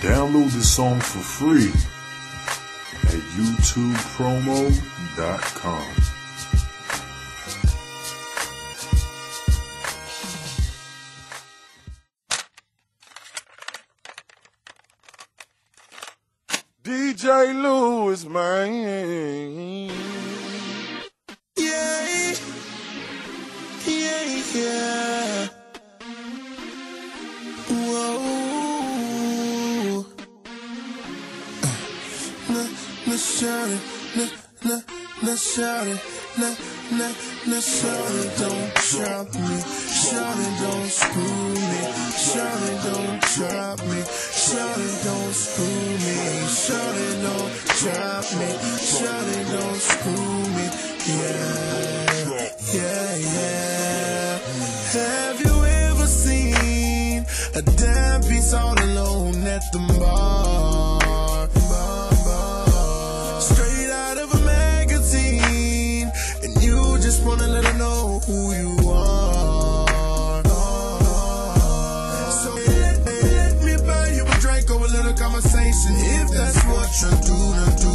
Download the song for free at youtubepromo.com. DJ Louis, man. Yeah, yeah, yeah. Whoa. Nah, shout it. Nah, shout it. Nah, shout it. Don't drop me. Shout it, don't screw me. Shout it, don't drop me. Shout it, don't screw me. Shout it, don't drop me. Shout it, don't screw me. Yeah. Have you ever seen a damn piece all alone at the bar? Straight out of a magazine, and you just wanna let her know who you are. So let me buy you a drink or a little conversation, if that's what you're doing to do.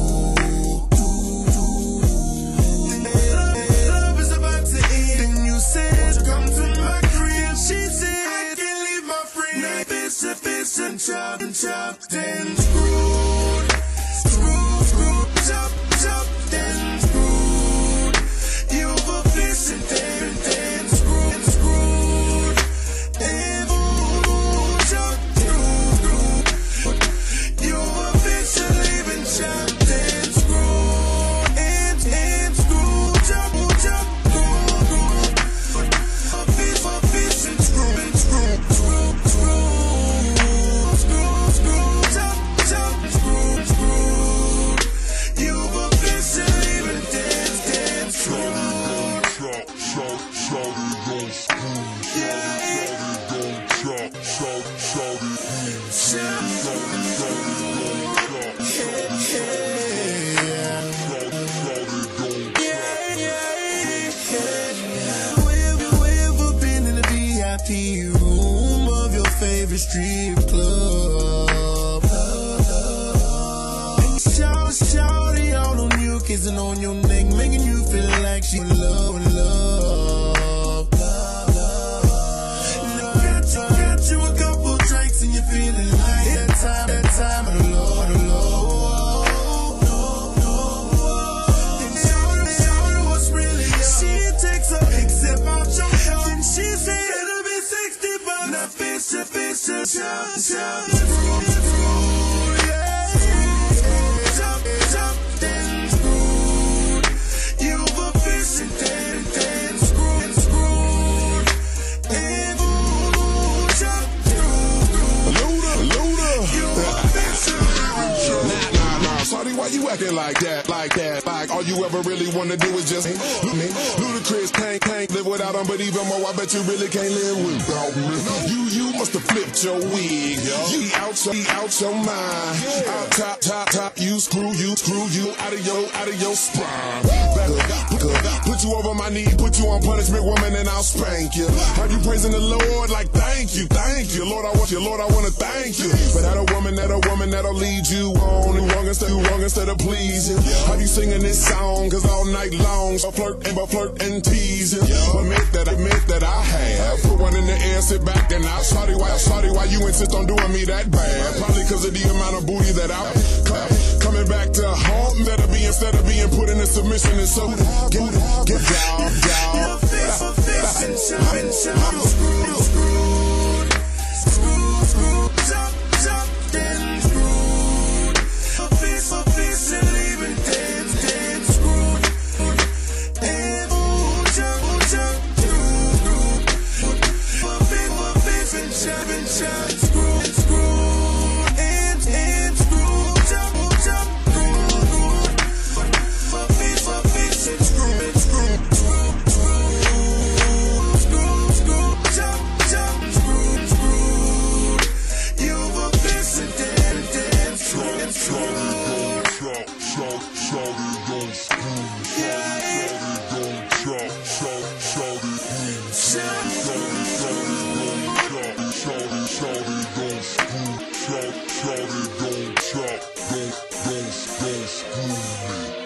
Love is about to end, and you said come to my crib. She said I can't leave my friend. Now fish and chopped and screwed, chopped and screwed. You were fish and screwed, and chopped screwed. You were fish and leaving chopped and screwed, and screwed, chopped screwed. Fish and screwed, chopped screwed. You were fish and leaving dance screwed. Room of your favorite strip club. Shawty all on you, kissing on your neck, making you feel like she in love. Got you a couple drinks and you're feeling like that time of the Lord. Then shawty was really up. She takes a big sip out your cup, and she said it'll be 65. Now fish, chopped and screwed. You were fish and screwed, and chopped screwed. Luda. You were fish and Nah, sorry, why you acting like that? Like all you ever really wanna do is just me. Ludacris can't live without him, but even more, I bet you really can't live without me. You must have flipped your wig. You out your mind. Out top, you screw you out of your spine. Put you over my knee, put you on punishment, woman, and I'll spank you. Have you praising the Lord like thank you, Lord, I wanna thank you. But that a woman that'll lead you on and wrong instead of pleasing. Have you singing this song? Cause all night long, I flirt and tease you. Admit that I have. Put one in the air, sit back and I'll shawty why you insist on doing me that bad. Probably cause of the amount of booty that I coming back to haunt instead of being put in a submission. And so get down. Chopped and screwed. Fish and leaving dance screwed. And chopped screwed. Fish and chopped screwed. And screwed. Chopped screwed. Fish and screwed. Screwed. screw me.